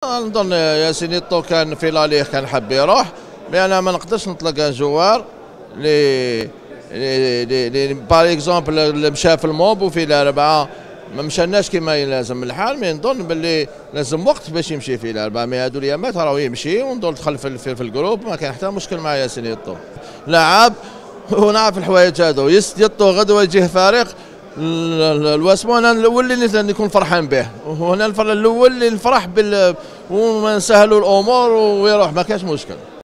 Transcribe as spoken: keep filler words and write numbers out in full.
نظن ياسين يطو كان في لاليغ كان حاب يروح، مي انا ما نقدرش نطلق ان جوار لي لي لي باغ اكزومبل اللي مشى في الموب وفي الاربعه ما مشاناش كما يلازم الحال، مي نظن باللي لازم وقت باش يمشي في الاربعه، مي هادو الايامات راهو يمشي ونظن دخل في, في, في الجروب، ما كان حتى مشكل مع ياسين يطو. لاعب ونعرف الحوايج هادو، يطو غدوه يجيه فريق الواسمو انا الاول اللي نكون فرحان به، وهنا الاول اللي نفرح بال وما نسهلوا الامور ويروح ما كاش مشكل.